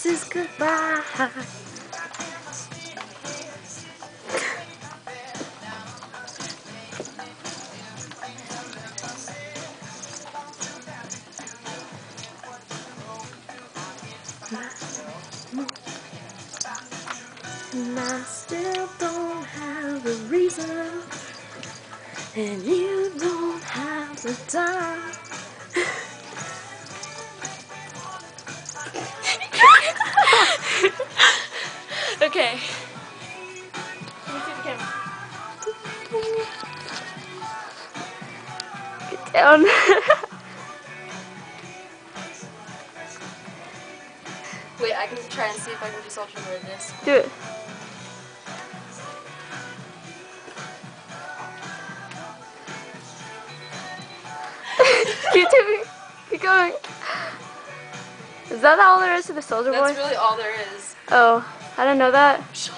this is goodbye. And I still don't have a reason, and you don't have the time. Okay. Let me see the camera. Get down. Wait, I can try and see if I can just alternate this. Do it. Keep doing. Keep going. Is that all there is to the Soldier Boy? That's really all there is. Oh, I didn't know that.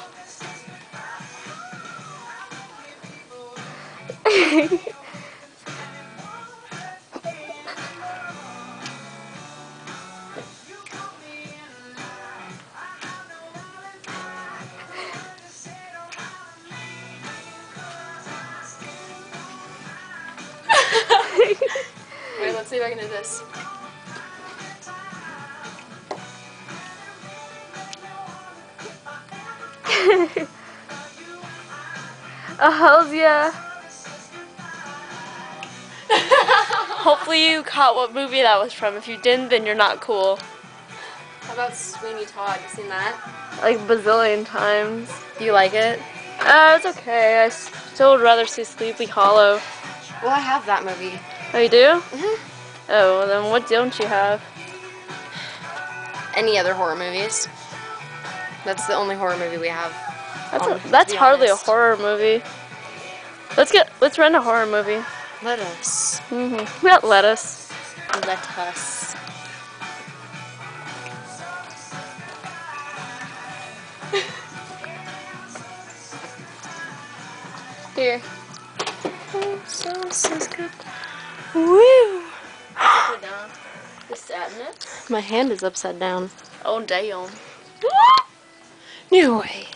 Wait, let's see if I can do this. Oh, hells yeah. Hopefully you caught what movie that was from. If you didn't, then you're not cool. How about Sweeney Todd? You seen that? Like bazillion times. Do you like it? It's okay. I still would rather see Sleepy Hollow. Well, I have that movie. Oh, you do? Mhm. Oh, well, then what don't you have? Any other horror movies? That's the only horror movie we have. That's be hardly honest. a horror movie. Let's rent a horror movie. Let us. Not let us. Let us. Here. Woo! Put it down. The sadness. My hand is upside down. Oh damn. New way.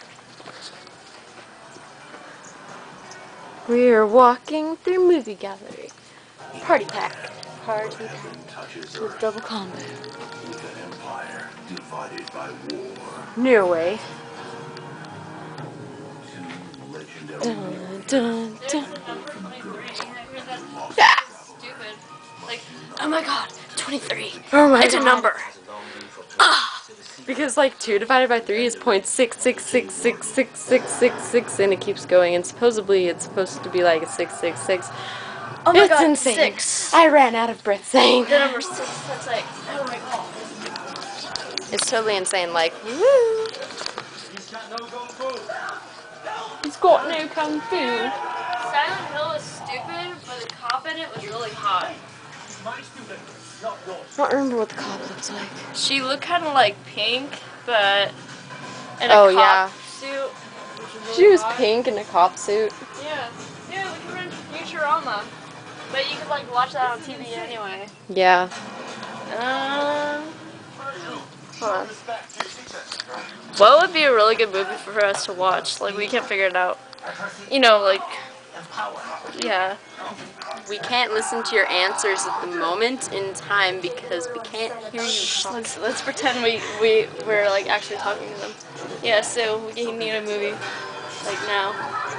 We're walking through movie gallery. Party pack. Party pack. With double combo. With an empire divided by war. New way. Two legendary Dun, dun, dun. Stupid. Like, Oh my god, 23. oh my It's a God. number. Because like 2 divided by 3 is 0.66666666, and it keeps going, and supposedly it's supposed to be like a 666. Oh my It's God, insane. 6. I ran out of breath saying The number 6. That's like, oh my God. it's totally insane, like, woo. He's got no kung fu. Silent Hill is stupid, but the cop in it was really hot. I don't remember what the cop looks like. She looked kind of like Pink, but in a Oh, cop yeah. suit. Which is really She was hot. pink in a cop suit. Yeah. Yeah, we could rent Futurama. But you could like watch that on TV anyway. Yeah. Hold on. What would be a really good movie for us to watch? Like, we can't figure it out. You know, like, yeah. We can't listen to your answers at the moment in time because we can't hear you talk. Let's pretend we're like actually talking to them. Yeah, so we need a movie like now.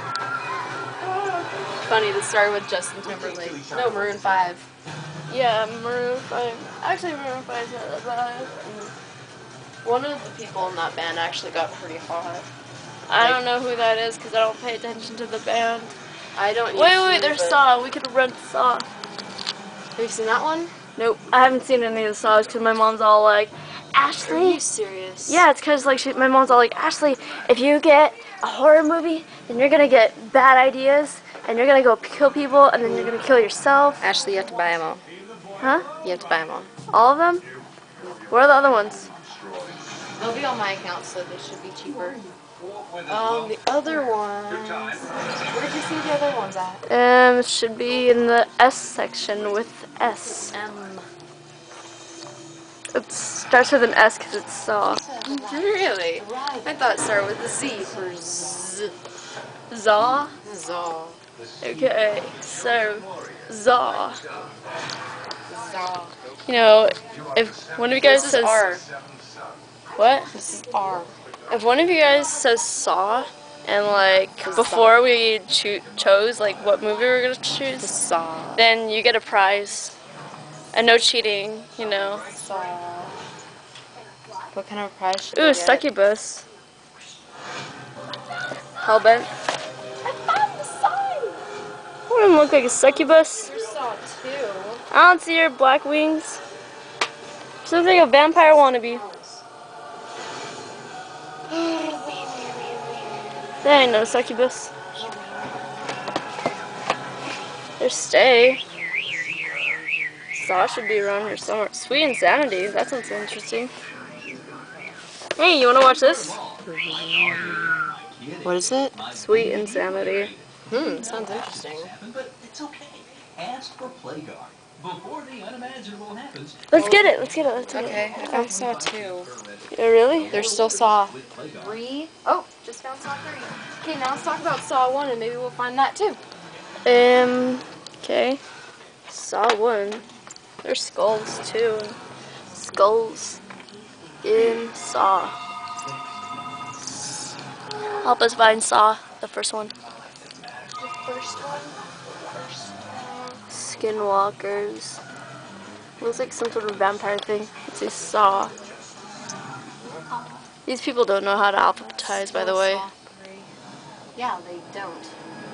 Funny, this started with Justin Timberlake. No, Maroon 5. Yeah, Maroon 5. Actually, Maroon 5 is not that bad. One of the people in that band actually got pretty hot. I don't know who that is because I don't pay attention to the band. I don't Wait, there's Saw. We could rent Saw. Have you seen that one? Nope, I haven't seen any of the Saws because my mom's all like, Are Ashley. you serious? Yeah, it's because like my mom's all like, Ashley, if you get a horror movie, then you're gonna get bad ideas, and you're gonna go kill people, and then you're gonna kill yourself. Ashley, you have to buy them all. Huh? You have to buy them all. All of them? Where are the other ones? They'll be on my account, so they should be cheaper. The other ones. Where did you see the other ones at? Should be in the S section with S. It starts with an S because it's Saw. Really? I thought it started with a Z for Z. Zaw? Zaw. Okay, so Zaw. Zaw. You know, if one of you guys This is says R. what? This is R. If one of you guys says Saw, and like before we chose like what movie we were gonna choose, Saw. then you get a prize. And no cheating, you know. Saw. What kind of prize should Ooh, we get? succubus. Hellbent. I found the sign! Wouldn't look like a succubus. There's Saw 2. I don't see your black wings. Sounds like a vampire wannabe. There ain't no succubus. There's Stay. Saw should be around here somewhere. Sweet Insanity. That sounds interesting. Hey, you wanna watch this? What is it? Sweet Insanity. Sounds interesting. But it's okay. Ask for Playguard. Before the unimaginable happens, Let's get it. Let's get it. Let's get Okay, I found Saw 2. it. Yeah, really? There's still Saw 3. Oh, just found Saw 3. Okay, now let's talk about Saw 1 and maybe we'll find that too. Okay. Saw 1. There's skulls too. Skulls in Saw. Help us find Saw, the first one. The first one? Skinwalkers. Looks like some sort of vampire thing. It's a Saw. These people don't know how to alphabetize, by the way. Yeah, they don't.